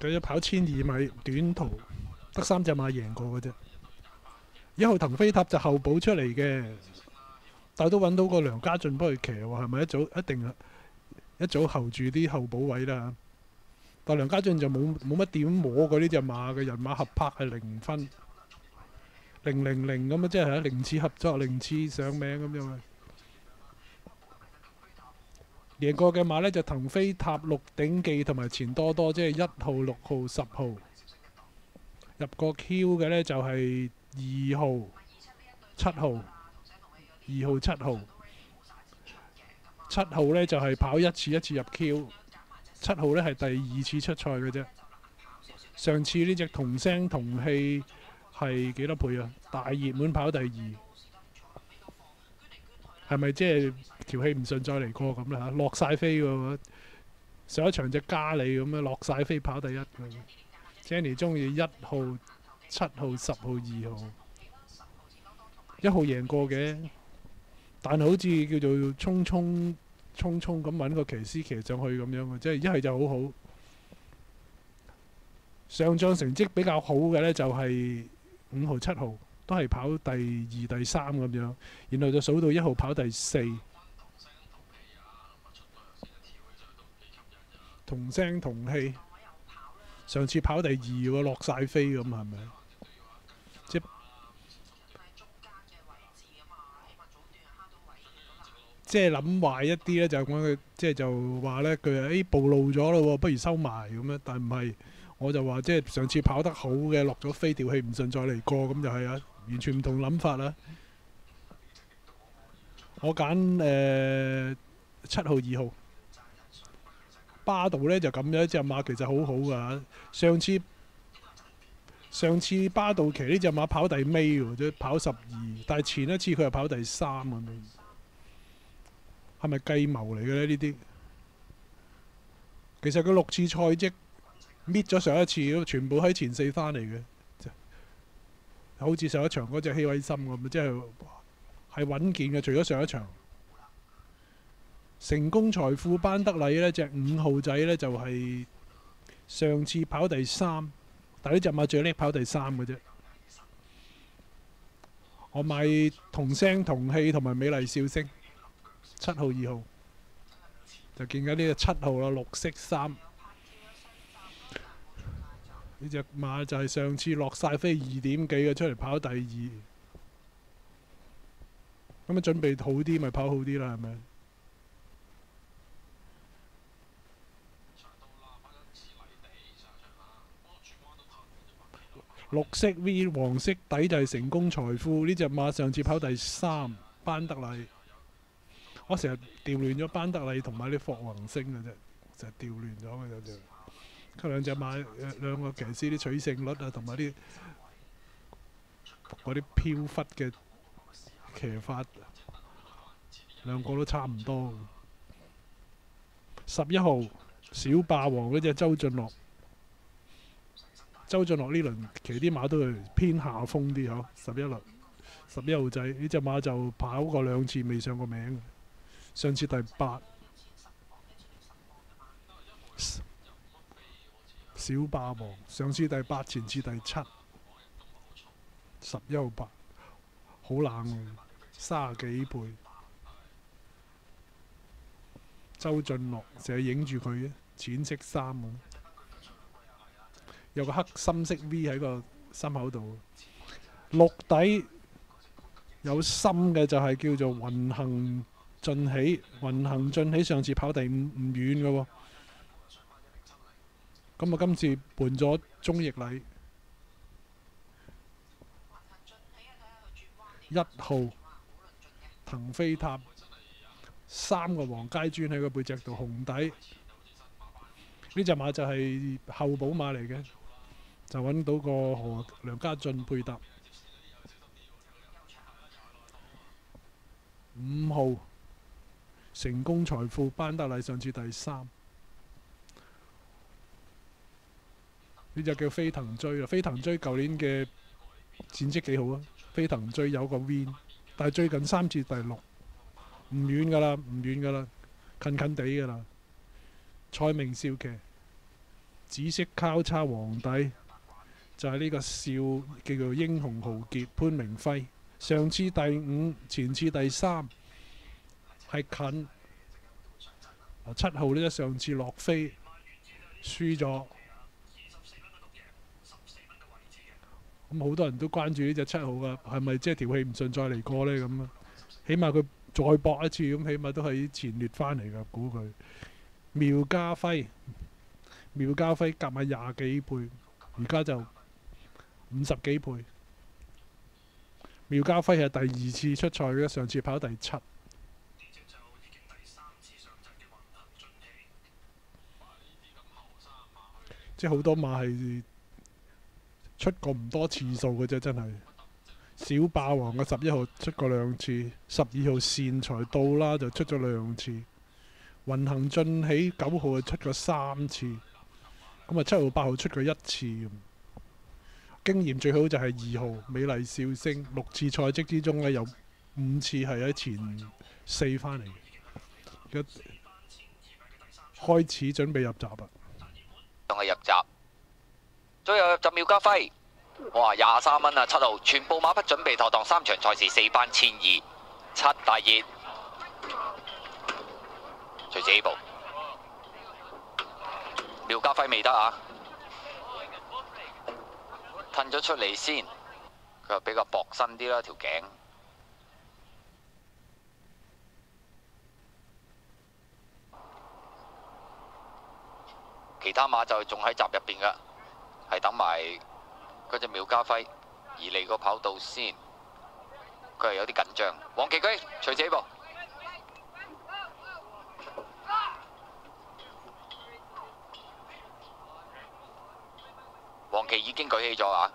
佢跑1200米短途，得3隻馬贏過嘅啫。1號騰飛塔就後補出嚟嘅，但係都揾到個梁家俊幫佢騎喎，係咪一定一早候住啲後補位啦？但梁家俊就冇乜點摸過呢隻馬嘅，人馬合拍係0分，000咁啊，即係零次合作，0次上名咁樣啊。贏過嘅馬呢，就騰飛塔、鹿鼎記同埋錢多多，即係1號、6號、10號。入過 Q 嘅呢，就係2號、7號、2號、7號。7號呢，就係跑一次入 Q， 7號呢，係第2次出賽嘅啫。上次呢隻同聲同氣係幾多倍啊？大熱門跑第2。係咪即係條氣唔順再嚟過咁啦嚇？落晒飛喎！上一場隻加利咁樣落晒飛跑第1。Jenny 中意1號、7號、10號、2號。1號贏過嘅，但係好似叫做匆匆咁揾個騎師騎上去咁樣嘅，即係一係就好好。上仗成績比較好嘅呢，就係5號、7號。都係跑第2、第3咁樣，然後就數到1號跑第4，同聲同氣。上次跑第2喎，落晒飛咁係咪？即係諗壞一啲咧，就講佢即係就話咧，佢話暴露咗咯喎，不如收埋咁樣。但唔係，我就話即係上次跑得好嘅，落咗飛，條氣唔順再嚟過，咁就係啊。完全唔同諗法啦！我揀7號、2號。巴道呢就咁樣，隻馬其實好好噶。上次巴道騎呢隻馬跑第尾喎，即跑12，但係前一次佢又跑第3咁樣。係咪計謀嚟嘅呢？呢啲其實佢6次賽績搣咗上一次，全部喺前4翻嚟嘅。好似上一場嗰隻希偉森咁，即係穩健嘅。除咗上一場，成功財富班德禮呢隻5號仔呢，就係上次跑第3，但係呢隻馬最叻跑第3嘅啫。我買同聲同氣同埋美麗笑聲，7號、2號就見緊呢個7號啦，綠色衫。呢隻馬就係上次落晒飛2點幾嘅，出嚟跑第2，咁啊準備好啲咪跑好啲啦，係咪？綠色 V 黃色底就係成功財富。呢隻馬上次跑第3，班德禮。我成日調亂咗班德禮同埋啲霍宏星嘅啫，成日調亂咗嘅啫。佢兩隻馬兩個騎師啲取勝率啊，同埋啲嗰啲飄忽嘅騎法，兩個都差唔多。11號小霸王嗰隻周俊樂，周俊樂呢輪騎啲馬都係偏下風啲嗬。11號仔呢隻馬就跑過2次未上過名，上次第8。小霸王上次第8，前次第7，11號8，好冷喎，30幾倍。周俊樂成日影住佢嘅淺色衫啊，有個黑深色 V 喺個心口度。綠底有深嘅就係叫做雲行進起，雲行進起上次跑第5，唔遠嘅喎。咁啊，今次換咗鍾奕禮，1號騰飛塔，3個黃階磚喺個背脊度紅底。呢隻馬就係後補馬嚟嘅，就揾到個梁家俊配搭。5號成功財富班德禮上次第3。呢隻叫飛騰追啦，飛騰追舊年嘅戰績幾好啊！飛騰追有個 win， 但係最近3次第6，唔遠噶啦，近近地噶啦。蔡明少騎紫色交叉皇帝就係呢個少叫做英雄豪傑潘明輝，上次第5，前次第3，係近。7號呢，上次落飛輸咗，咁好多人都關注呢隻7號噶，係咪即係條氣唔順再嚟過呢？咁啊？起碼佢再搏一次，咁起碼都係前列翻嚟噶，估佢。苗家輝夾埋20幾倍，而家就50幾倍。苗家輝係第2次出賽嘅，上次跑第7。即係好多馬係出過唔多次數嘅啫，真係。小霸王嘅11號出過2次，12號善財到啦就出咗2次。運行進起9號就出過3次，咁啊7號8號出過1次。經驗最好就係2號美麗笑聲，6次賽績之中呢，有5次係喺前4翻嚟。而家開始準備入閘啦。 仲係入閘，最後入閘苗家輝，哇23蚊啊！7號全部馬匹準備妥當，3場賽事4班1200，7大熱，隨時起步。苗家輝未得啊，褪咗出嚟先，佢又比較薄身啲啦條頸。其他馬就仲喺閘入邊噶，係等埋嗰隻苗家輝而嚟個跑道先，佢係有啲緊張。黃旗駒隨自己步，黃旗已經舉起咗啊！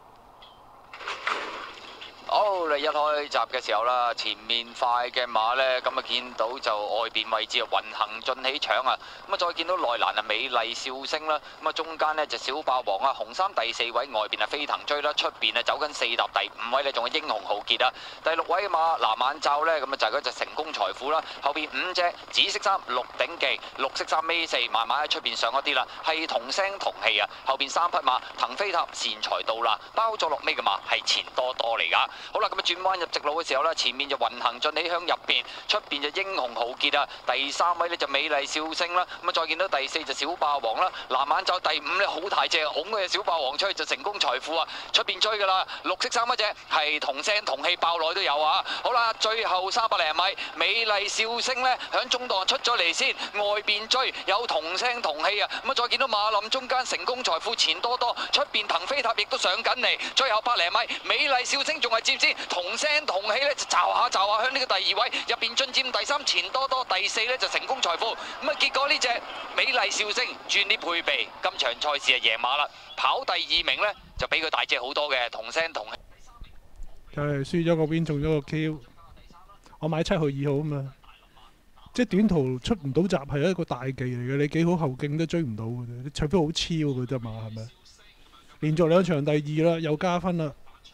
好，嚟一開閘嘅時候啦，前面快嘅馬呢，咁啊見到就外邊位置啊運行進起搶啊，咁啊再見到內欄啊美麗笑聲啦，咁啊中間呢就小霸王啊，紅衫第4位，外邊啊飛騰追啦，出邊啊走緊4搭，第5位呢仲係英雄豪傑啊，第6位嘅馬藍眼罩呢，咁啊就係嗰隻成功財富啦，後邊5隻紫色衫鹿鼎記，綠色衫尾4，慢慢喺出邊上一啲啦，係同聲同氣啊，後邊3匹馬騰飛塔善財到啦，包咗落尾嘅馬係錢多多嚟噶。好啦，咁啊轉彎入直路嘅時候呢，前面就運行進起向入邊，出邊就英雄豪傑啊，第3位呢就美麗笑聲啦，咁啊再見到第4就小霸王啦，藍眼罩第5呢好大隻，拱嗰隻小霸王出去就成功財富啊，出邊追噶啦，綠色衫嗰隻係同聲同氣爆內都有啊，好啦，最後300零米，美麗笑聲呢響中檔出咗嚟先，外邊追有同聲同氣啊，咁啊再見到馬林中間成功財富錢多多，出邊騰飛塔亦都上緊嚟，最後100零米，美麗笑聲仲係接先。同聲同氣呢，就驟下向呢個第2位入邊進佔第3錢多多，第4呢就成功財富。咁啊結果呢隻美麗笑聲轉啲配備，今場賽事係贏馬啦，跑第2名呢，就比佢大隻好多嘅同聲同氣。 就係輸咗個 win 中咗個 Q， 我買7號2號啊嘛，即係短途出唔到閘係一個大忌嚟嘅，你幾好後勁都追唔到嘅，你除非好超嘅啫嘛，係咪？連續2場第2啦，又加分啦。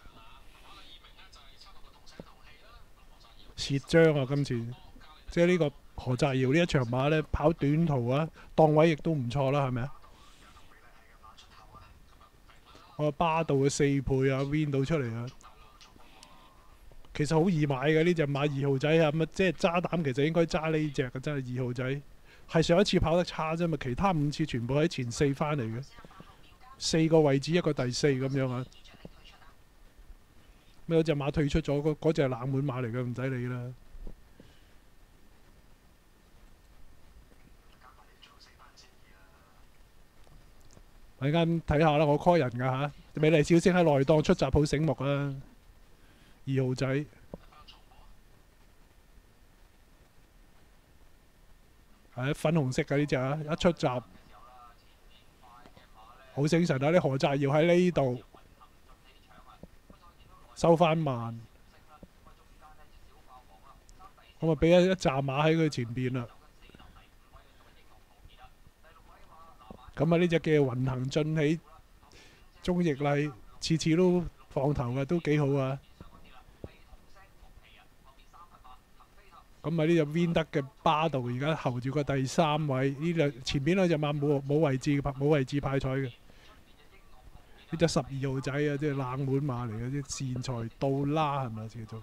蝕張啊！今次即係呢個何澤堯呢一場馬呢，跑短途啊，檔位亦都唔錯啦，係咪啊？我巴道嘅4倍啊 ，win 到出嚟啊！其實好易買嘅呢隻馬2號仔啊，咁啊即係揸膽，其實應該揸呢隻嘅，真係2號仔。係上一次跑得差啫嘛，其他5次全部喺前4翻嚟嘅，4個位置一個第4咁樣啊。咩嗰隻馬退出咗，嗰隻係冷門馬嚟嘅，唔使理啦。陣間睇下啦，我 call 人㗎嚇。美麗笑聲喺內檔出閘好醒目啊，2號仔。係粉紅色嘅呢隻啊，一出閘好醒神啊！啲何澤堯喺呢度。收翻慢，咁啊俾一紮馬喺佢前邊啦。咁啊呢隻叫雲行進起，鍾易麗次次都放頭嘅，都幾好啊！ 咁啊呢隻 Win 得嘅巴道而家候住個第3位，呢兩前邊兩隻馬冇位置派彩嘅。呢隻12號仔啊，即係冷門馬嚟嘅，啲善財到啦係咪叫做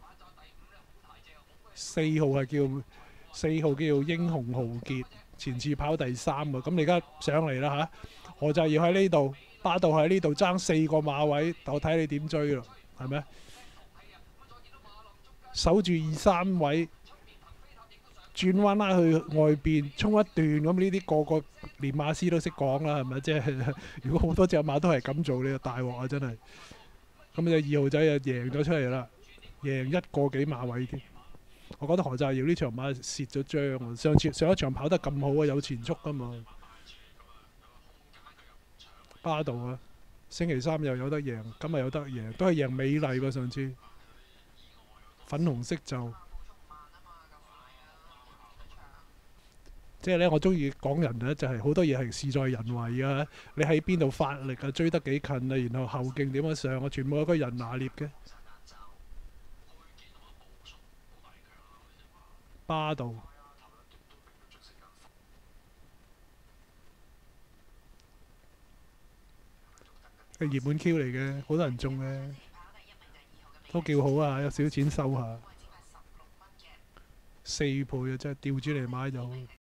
？4號係叫英雄豪傑，前次跑第3嘅。咁你而家上嚟啦嚇，何澤堯喺呢度，巴道喺呢度爭4個馬位，我睇你點追咯，係咪？守住2、3位。轉彎拉去外邊衝一段，咁呢啲個個連馬師都識講啦，係咪？即係如果好多隻馬都係咁做，你就大鑊啊！真係。咁隻2號仔就贏咗出嚟啦，贏1個幾馬位添。我覺得何澤堯呢場馬蝕咗張啊！上一場跑得咁好啊，有前速噶嘛。巴道啊，星期3又有得贏，今日有得贏，都係贏美麗喎上次。粉紅色就。即係咧，我中意講人咧，就係好多嘢係事在人為啊！你喺邊度發力啊，追得幾近啊，然後後勁點樣上啊，全部有個人拿捏嘅。巴道係熱門 Q 嚟嘅，好多人中嘅，都叫好啊，有少少錢收下。4倍啊，真係調轉嚟買就好。